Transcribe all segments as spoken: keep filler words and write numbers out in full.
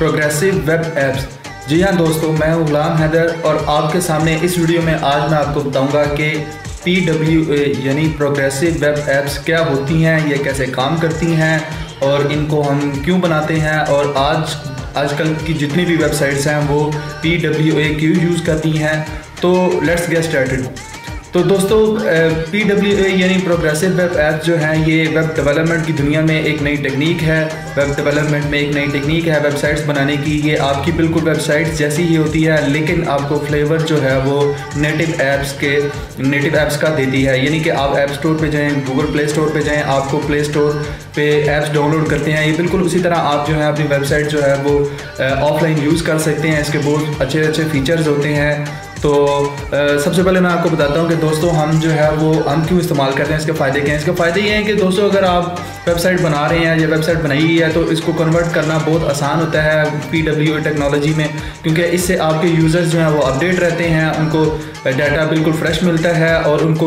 Progressive web apps. जी हाँ दोस्तों, मैं हूँ गुलाम हैदर और आपके सामने इस वीडियो में आज मैं आपको बताऊंगा कि पी डब्ल्यू ए यानी प्रोग्रेसिव वेब एप्स क्या होती हैं, ये कैसे काम करती हैं और इनको हम क्यों बनाते हैं, और आज आजकल की जितनी भी वेबसाइट्स हैं वो पी डब्ल्यू ए क्यों यूज़ करती हैं। तो लेट्स गेट स्टार्टेड। तो दोस्तों, पी डब्ल्यू ए यानी प्रोग्रेसिव वेब एप्स जो हैं ये वेब डेवलपमेंट की दुनिया में एक नई टेक्निक है। वेब डेवलपमेंट में एक नई टेक्निक है वेबसाइट्स बनाने की। ये आपकी बिल्कुल वेबसाइट जैसी ही होती है, लेकिन आपको फ्लेवर जो है वो नेटिव ऐप्स के नेटिव ऐप्स का देती है। यानी कि आप ऐप स्टोर पे जाएं, गूगल प्ले स्टोर पे जाएं, आपको प्ले स्टोर पे ऐप्स डाउनलोड करते हैं। ये बिल्कुल उसी तरह आप जो है अपनी वेबसाइट जो है वो ऑफलाइन यूज़ कर सकते हैं। इसके बहुत अच्छे अच्छे फीचर्स होते हैं। तो आ, सबसे पहले मैं आपको बताता हूँ कि दोस्तों हम जो है वो हम क्यों इस्तेमाल करते हैं, इसके फ़ायदे क्या हैं। इसके फ़ायदे ये हैं कि दोस्तों अगर आप वेबसाइट बना रहे हैं या वेबसाइट बनाई है तो इसको कन्वर्ट करना बहुत आसान होता है पी डब्ल्यू ए टेक्नोलॉजी में, क्योंकि इससे आपके यूज़र्स जो हैं वो अपडेट रहते हैं, उनको डाटा बिल्कुल फ्रेश मिलता है और उनको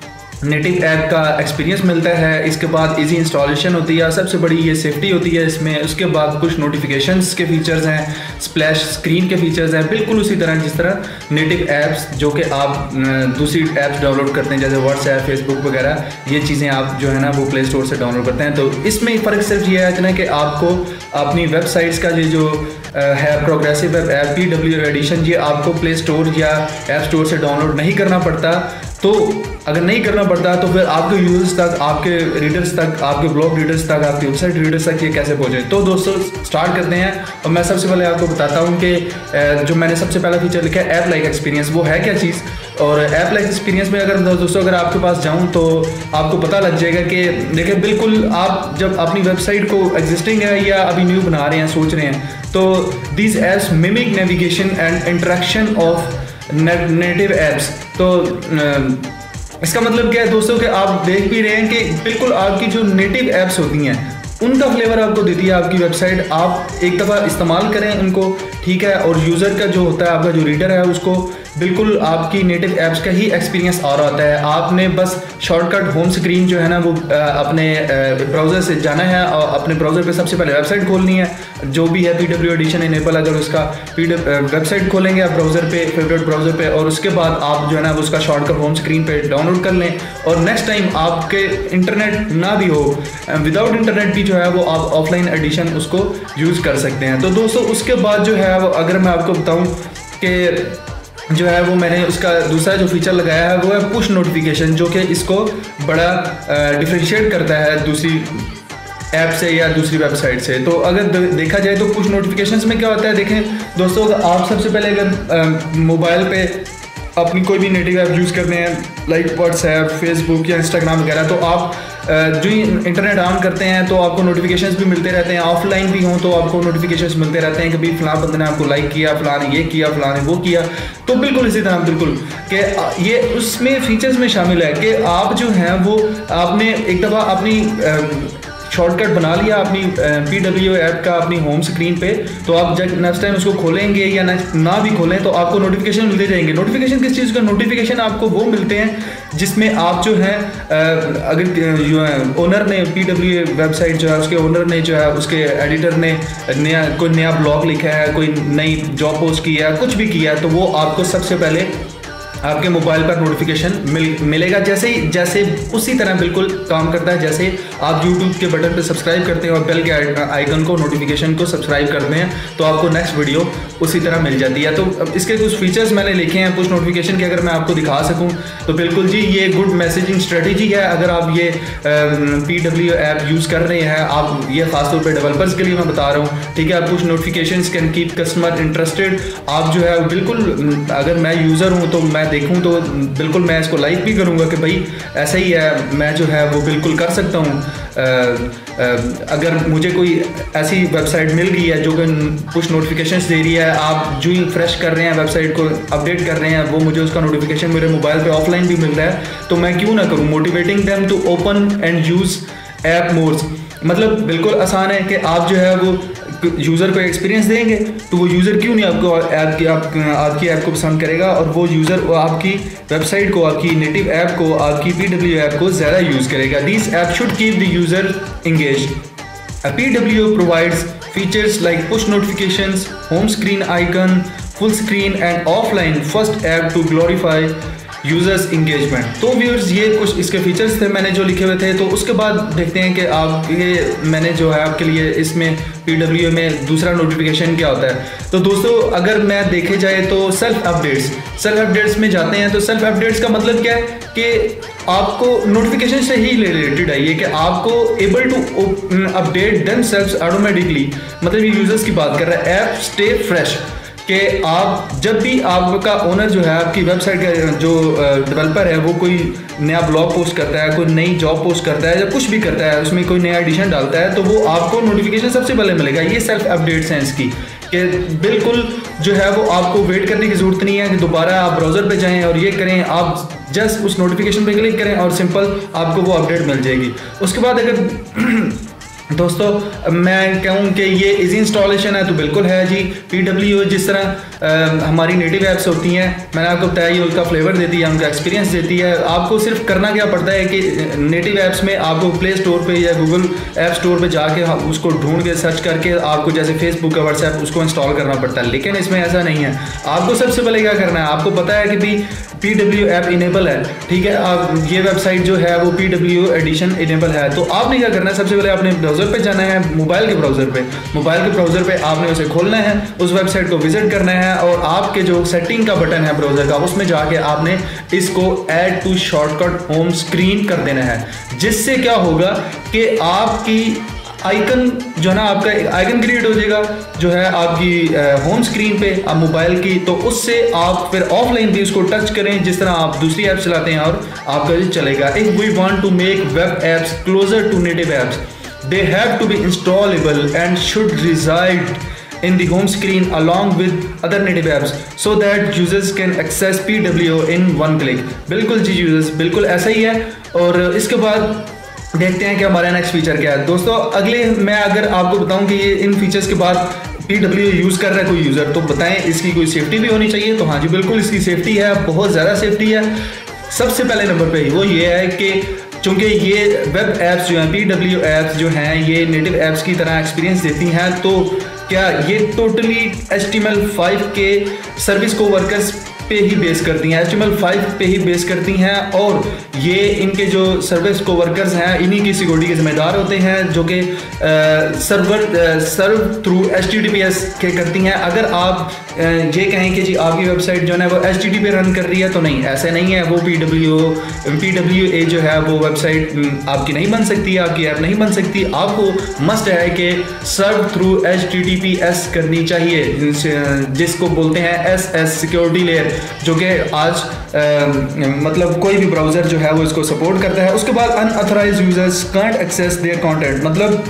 नेटिव ऐप का एक्सपीरियंस मिलता है। इसके बाद इजी इंस्टॉलेशन होती है, सबसे बड़ी ये सेफ्टी होती है इसमें। उसके बाद कुछ नोटिफिकेशंस के फीचर्स हैं, स्प्लैश स्क्रीन के फीचर्स हैं, बिल्कुल उसी तरह जिस तरह नेटिव ऐप्स जो कि आप दूसरी ऐप्स डाउनलोड करते हैं जैसे व्हाट्सएप, फेसबुक वगैरह, ये चीज़ें आप जो है ना वो प्ले स्टोर से डाउनलोड करते हैं। तो इसमें फ़र्क सिर्फ ये है इतना कि आपको अपनी वेबसाइट्स का ये जो है progressive web app P W edition, ये आपको प्ले स्टोर या ऐप स्टोर से डाउनलोड नहीं करना पड़ता। तो अगर नहीं करना पड़ता तो फिर आपके यूजर्स तक, आपके रीडर्स तक, आपके ब्लॉग रीडर्स तक, आपके वेबसाइट रीडर्स तक ये कैसे पहुँचे। तो दोस्तों स्टार्ट करते हैं और मैं सबसे पहले आपको बताता हूँ कि जो मैंने सबसे पहला फीचर लिखा है ऐप लाइक एक्सपीरियंस, वो है क्या चीज़। और ऐप लाइक एक्सपीरियंस में अगर दोस्तों अगर आपके पास जाऊँ तो आपको पता लग जाएगा कि देखिए बिल्कुल आप जब अपनी वेबसाइट को एग्जिस्टिंग है या अभी न्यू बना रहे हैं, सोच रहे हैं, तो these apps mimic navigation and interaction of native apps. तो इसका मतलब क्या है दोस्तों कि आप देख भी रहे हैं कि बिल्कुल आपकी जो नेटिव ऐप्स होती हैं उनका फ्लेवर आपको देती है आपकी वेबसाइट। आप एक दफ़ा इस्तेमाल करें उनको, ठीक है, और यूज़र का जो होता है, आपका जो रीडर है, उसको बिल्कुल आपकी नेटिव ऐप्स का ही एक्सपीरियंस आ रहा होता है। आपने बस शॉर्टकट होम स्क्रीन जो है ना वो अपने ब्राउज़र से जाना है और अपने ब्राउज़र पे सबसे पहले वेबसाइट खोलनी है, जो भी है पी डब्ल्यू एडिशन इनेबल। अगर उसका वेबसाइट खोलेंगे आप ब्राउज़र पे, फेवरेट ब्राउज़र पे, और उसके बाद आप जो है ना उसका शॉर्टकट होम स्क्रीन पे डाउनलोड कर लें। और नेक्स्ट टाइम आपके इंटरनेट ना भी हो, विदाउट इंटरनेट भी जो है वो आप ऑफलाइन एडिशन उसको यूज़ कर सकते हैं। तो दोस्तों उसके बाद जो है वो अगर मैं आपको बताऊँ कि जो है वो मैंने उसका दूसरा जो फीचर लगाया है वो है पुश नोटिफिकेशन, जो कि इसको बड़ा डिफरेंशिएट करता है दूसरी ऐप से या दूसरी वेबसाइट से। तो अगर देखा जाए तो पुश नोटिफिकेशंस में क्या होता है, देखें दोस्तों, आप सबसे पहले अगर मोबाइल पे अपनी कोई भी नेटिव ऐप यूज़ करते हैं लाइक व्हाट्सएप, फेसबुक या इंस्टाग्राम वगैरह, तो आप जो ही इंटरनेट ऑन करते हैं तो आपको नोटिफिकेशंस भी मिलते रहते हैं। ऑफलाइन भी हों तो आपको नोटिफिकेशंस मिलते रहते हैं कि भाई फलां बंदे ने आपको लाइक किया, फलां ने ये किया, फलां ने वो किया। तो बिल्कुल इसी तरह बिल्कुल कि ये उसमें फीचर्स में शामिल है कि आप जो हैं वो आपने एक दफ़ा अपनी शॉर्टकट बना लिया अपनी पी डब्ल्यू ऐप का अपनी होम स्क्रीन पे, तो आप जब नेक्स्ट टाइम उसको खोलेंगे या ना भी खोलें तो आपको नोटिफिकेशन मिलते जाएंगे। नोटिफिकेशन किस चीज़ का? नोटिफिकेशन आपको वो मिलते हैं जिसमें आप जो है अगर ओनर ने पी डब्ल्यू वेबसाइट जो है उसके ओनर ने जो है उसके एडिटर ने नया कोई नया ब्लॉग लिखा है, कोई नई जॉब पोस्ट की है, कुछ भी किया है, तो वो आपको सबसे पहले आपके मोबाइल पर नोटिफिकेशन मिल मिलेगा। जैसे ही जैसे उसी तरह बिल्कुल काम करता है जैसे आप यूट्यूब के बटन पे सब्सक्राइब करते हैं और बेल के आइकन को, नोटिफिकेशन को सब्सक्राइब करते हैं, तो आपको नेक्स्ट वीडियो उसी तरह मिल जाती है। तो अब इसके कुछ फीचर्स मैंने लिखे हैं पुश नोटिफिकेशन के, अगर मैं आपको दिखा सकूं तो बिल्कुल जी ये गुड मैसेजिंग स्ट्रेटेजी है। अगर आप ये पी डब्ल्यू ऐप यूज़ कर रहे हैं, आप ये खासतौर पर डेवलपर्स के लिए मैं बता रहा हूँ, ठीक है। Push notification can keep customer interested. आप जो है बिल्कुल, अगर मैं यूज़र हूँ तो मैं देखूं तो बिल्कुल मैं इसको लाइक भी करूंगा कि भाई ऐसा ही है, मैं जो है वो बिल्कुल कर सकता हूं। अगर मुझे कोई ऐसी वेबसाइट मिल गई है जो कि पुश नोटिफिकेशंस दे रही है, आप जो ही फ्रेश कर रहे हैं वेबसाइट को, अपडेट कर रहे हैं, वो मुझे उसका नोटिफिकेशन मेरे मोबाइल पे ऑफलाइन भी मिल रहा है, तो मैं क्यों ना करूं। Motivating them to open and use app more, मतलब बिल्कुल आसान है कि आप जो है वो यूज़र को एक्सपीरियंस देंगे तो वो यूज़र क्यों नहीं आपको ऐप की आप, आपकी ऐप को पसंद करेगा, और वो यूज़र आपकी वेबसाइट को, आपकी नेटिव ऐप को, आपकी पी डब्ल्यू ऐप को ज़्यादा यूज़ करेगा। This app should keep the user engage. P W A provides features like push notifications, home screen icon, full screen and offline first app to glorify users engagement. तो viewers ये कुछ इसके features थे मैंने जो लिखे हुए थे। तो उसके बाद देखते हैं कि आप ये मैंने जो है आपके लिए इसमें P W A में दूसरा नोटिफिकेशन क्या होता है। तो दोस्तों अगर मैं देखे जाए तो सेल्फ अपडेट्स सेल्फ अपडेट्स में जाते हैं। तो सेल्फ अपडेट्स का मतलब क्या है कि आपको नोटिफिकेशन से ही रिलेटेड है ये कि आपको able to update themselves automatically, मतलब ये यूजर्स की बात कर रहा है। ऐप स्टे फ्रेश कि आप जब भी आपका ओनर जो है आपकी वेबसाइट का जो डेवलपर है वो कोई नया ब्लॉग पोस्ट करता है, कोई नई जॉब पोस्ट करता है या कुछ भी करता है, उसमें कोई नया एडिशन डालता है तो वो आपको नोटिफिकेशन सबसे पहले मिलेगा। ये सेल्फ अपडेट्स हैं इसकी कि बिल्कुल जो है वो आपको वेट करने की ज़रूरत नहीं है कि दोबारा आप ब्राउज़र पे जाएं और ये करें। आप जस्ट उस नोटिफिकेशन पे क्लिक करें और सिंपल आपको वो अपडेट मिल जाएगी। उसके बाद अगर दोस्तों मैं कहूँ कि ये इजी इंस्टॉलेशन है तो बिल्कुल है जी। P W A जिस तरह आ, हमारी नेटिव ऐप्स होती हैं, मैंने आपको बताया ये उनका फ्लेवर देती है, उनका एक्सपीरियंस देती है। आपको सिर्फ करना क्या पड़ता है कि नेटिव ऐप्स में आपको प्ले स्टोर पे या गूगल ऐप स्टोर पे जाके उसको ढूंढ के सर्च करके आपको जैसे फेसबुक का व्हाट्सएप उसको इंस्टॉल करना पड़ता है। लेकिन इसमें ऐसा नहीं है। आपको सबसे पहले क्या करना है, आपको पता है कि भी P W A app enable है, ठीक है। आप ये वेबसाइट जो है वो P W A edition enable है। तो आपने क्या करना है, सबसे पहले आपने ब्राउज़र पे जाना है, मोबाइल के ब्राउज़र पे मोबाइल के ब्राउज़र पे आपने उसे खोलना है, उस वेबसाइट को विजिट करना है और आपके जो सेटिंग का बटन है ब्राउज़र का उसमें जाके आपने इसको add to shortcut home screen कर देना है। जिससे क्या होगा कि आपकी आइकन जो है ना, आपका एक आइकन क्रिएट हो जाएगा जो है आपकी होम स्क्रीन पे आप मोबाइल की। तो उससे आप फिर ऑफलाइन भी उसको टच करें जिस तरह आप दूसरी ऐप चलाते हैं और आपका ये चलेगा। If we want to make web apps closer to native apps, they have to be installable and should reside in the home screen along with other native apps so that users can access P W A in one click। बिल्कुल जी users, बिल्कुल ऐसा ही है। और इसके बाद देखते हैं कि हमारा नेक्स्ट फीचर क्या है। दोस्तों अगले मैं अगर आपको बताऊं कि ये इन फीचर्स के बाद P W A यूज़ कर रहा है कोई यूज़र तो बताएं इसकी कोई सेफ्टी भी होनी चाहिए। तो हाँ जी बिल्कुल इसकी सेफ्टी है, बहुत ज़्यादा सेफ्टी है। सबसे पहले नंबर पे वो ये है कि चूँकि ये वेब ऐप्स जो हैं P W A ऐप्स जो हैं ये नेटिव ऐप्स की तरह एक्सपीरियंस देती हैं, तो क्या ये totally H T M L five के सर्विस को वर्कर्स पे ही बेस करती हैं, H T M L five पे ही बेस करती हैं। और ये इनके जो सर्विस को वर्कर्स हैं इन्हीं की सिक्योरिटी के जिम्मेदार होते हैं जो कि server serve through H T T P S के करती हैं। अगर आप आ, ये कहें कि जी आपकी वेबसाइट जो है वो H T T P run कर रही है तो नहीं, ऐसे नहीं है। वो P W A P W A जो है वो वेबसाइट आपकी नहीं बन सकती, आपकी ऐप नहीं बन सकती। आपको मस्ट है कि serve through H T T P S करनी चाहिए जिसको बोलते हैं S S सिक्योरिटी लेयर, जो कि आज आ, मतलब कोई भी ब्राउज़र जो है वो इसको सपोर्ट करता है। उसके बाद unauthorised users can't access their content, मतलब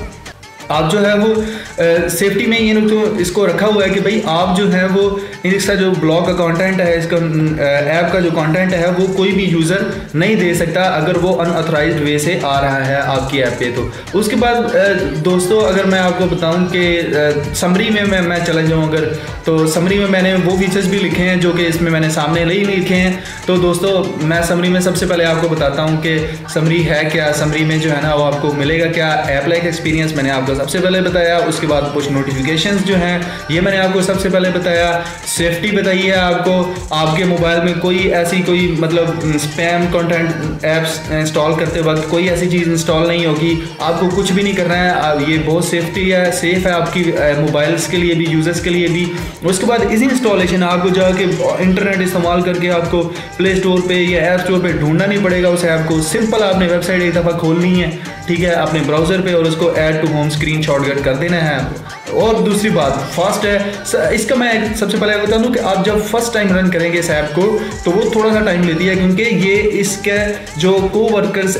आप जो है वो सेफ्टी में ये तो इसको रखा हुआ है कि भाई आप जो है वो इसका जो ब्लॉग का कंटेंट है, इसका ऐप का जो कंटेंट है वो कोई भी यूज़र नहीं दे सकता अगर वो अनऑथराइज्ड वे से आ रहा है आपकी ऐप पे। तो उसके बाद दोस्तों अगर मैं आपको बताऊं कि समरी में मैं मैं चला जाऊं अगर, तो समरी में मैंने वो फीचर्स भी लिखे हैं जो कि इसमें मैंने सामने नहीं लिखे हैं। तो दोस्तों मैं समरी में सबसे पहले आपको बताता हूँ कि समरी है क्या। समरी में जो है ना वो आपको मिलेगा क्या, ऐप लाइक एक्सपीरियंस मैंने आपको सबसे पहले बताया। उसके बाद पुश नोटिफिकेशंस जो हैं ये मैंने आपको सबसे पहले बताया। सेफ्टी बताई है आपको, आपके मोबाइल में कोई ऐसी कोई मतलब स्पैम कंटेंट ऐप्स इंस्टॉल करते वक्त कोई ऐसी चीज़ इंस्टॉल नहीं होगी, आपको कुछ भी नहीं करना है। ये बहुत सेफ्टी है, सेफ है आपकी मोबाइल्स के लिए भी, यूज़र्स के लिए भी। उसके बाद इसी इंस्टॉलेशन आपको जाके इंटरनेट इस्तेमाल करके आपको प्ले स्टोर पे या ऐप स्टोर पे ढूंढना नहीं पड़ेगा उस ऐप को। सिंपल आपने वेबसाइट एक दफ़ा खोलनी है, ठीक है, अपने ब्राउज़र पे और उसको add to home screen shortcut कर देना है। और दूसरी बात फास्ट है। इसका मैं सबसे पहले बता दूं कि आप जब फर्स्ट टाइम रन करेंगे इस ऐप को तो वो थोड़ा सा टाइम लेती है, क्योंकि ये इसके जो को वर्कर्स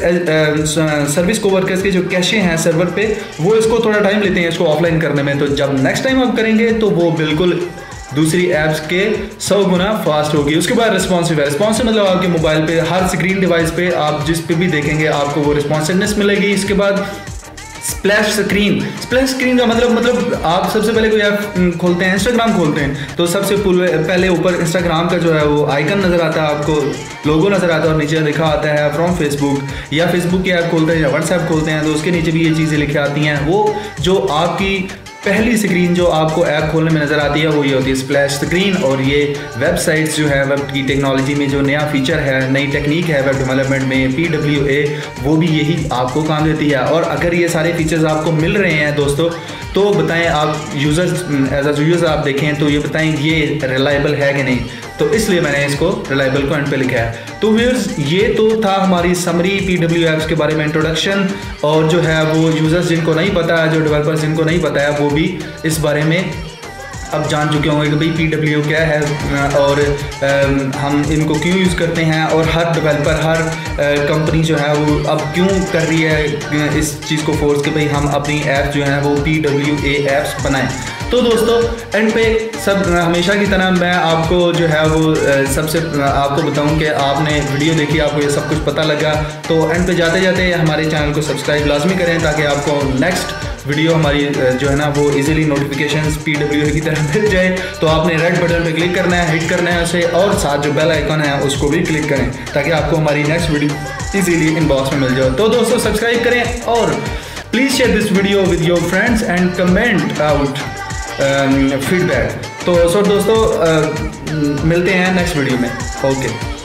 सर्विस को वर्कर्स के जो कैशे हैं सर्वर पे वो इसको थोड़ा टाइम लेते हैं इसको ऑफलाइन करने में। तो जब नेक्स्ट टाइम आप करेंगे तो वो बिल्कुल दूसरी ऐप्स के सौ गुना फास्ट होगी। उसके बाद रिस्पॉन्सिव है। रिस्पॉन्सिव मतलब आपके मोबाइल पे हर स्क्रीन डिवाइस पे आप जिस पे भी देखेंगे आपको वो रिस्पॉन्सिवनेस मिलेगी। इसके बाद स्प्लैश स्क्रीन। स्प्लैश स्क्रीन का मतलब मतलब आप सबसे पहले कोई ऐप खोलते हैं, इंस्टाग्राम खोलते हैं, तो सबसे पहले ऊपर इंस्टाग्राम का जो है वो आइकन नज़र आता है, आपको लोगो नज़र आता है और नीचे लिखा आता है फ्रॉम फेसबुक, या फेसबुक की ऐप खोलते हैं या व्हाट्सएप खोलते हैं तो उसके नीचे भी ये चीज़ें लिखी आती हैं। वो जो आपकी पहली स्क्रीन जो आपको ऐप खोलने में नज़र आती है वो ये होती है स्प्लैश स्क्रीन। और ये वेबसाइट्स जो है वेब की टेक्नोलॉजी में जो नया फीचर है, नई टेक्निक है वेब डेवलपमेंट में, पी डब्ल्यू ए, वो भी यही आपको काम देती है। और अगर ये सारे फीचर्स आपको मिल रहे हैं दोस्तों तो बताएं, आप यूज़र्स एज अ यूज़र आप देखें तो ये बताएं ये रिलायबल है कि नहीं, तो इसलिए मैंने इसको रिलायबल को एंड पे लिखा है। तो व्यूअर्स ये तो था हमारी समरी पी डब्ल्यू ऐप्स के बारे में इंट्रोडक्शन, और जो है वो यूज़र्स जिनको नहीं पता है, जो डेवलपर्स जिनको नहीं पता है, वो भी इस बारे में अब जान चुके होंगे कि भाई पी डब्ल्यू क्या है और हम इनको क्यों यूज़ करते हैं, और हर डेवलपर हर कंपनी जो है वो अब क्यों कर रही है इस चीज़ को फोर्स कि भाई हम अपनी ऐप जो है वो पी डब्ल्यू ए ऐप्स बनाएं। तो दोस्तों एंड पे सब हमेशा की तरह मैं आपको जो है वो सबसे आपको बताऊं कि आपने वीडियो देखी, आपको ये सब कुछ पता लगा, तो एंड पे जाते जाते हमारे चैनल को सब्सक्राइब लाजमी करें ताकि आपको नेक्स्ट वीडियो हमारी जो है ना वो easily notifications P W A की तरह मिल जाए। तो आपने रेड बटन पे क्लिक करना है, हिट करना है उसे, और साथ जो बेल आइकन है उसको भी क्लिक करें ताकि आपको हमारी नेक्स्ट वीडियो इजीली इनबॉक्स में मिल जाए। तो दोस्तों सब्सक्राइब करें और please share this video with your friends and comment out feedback. तो सो दोस्तों uh, मिलते हैं नेक्स्ट वीडियो में। ओके।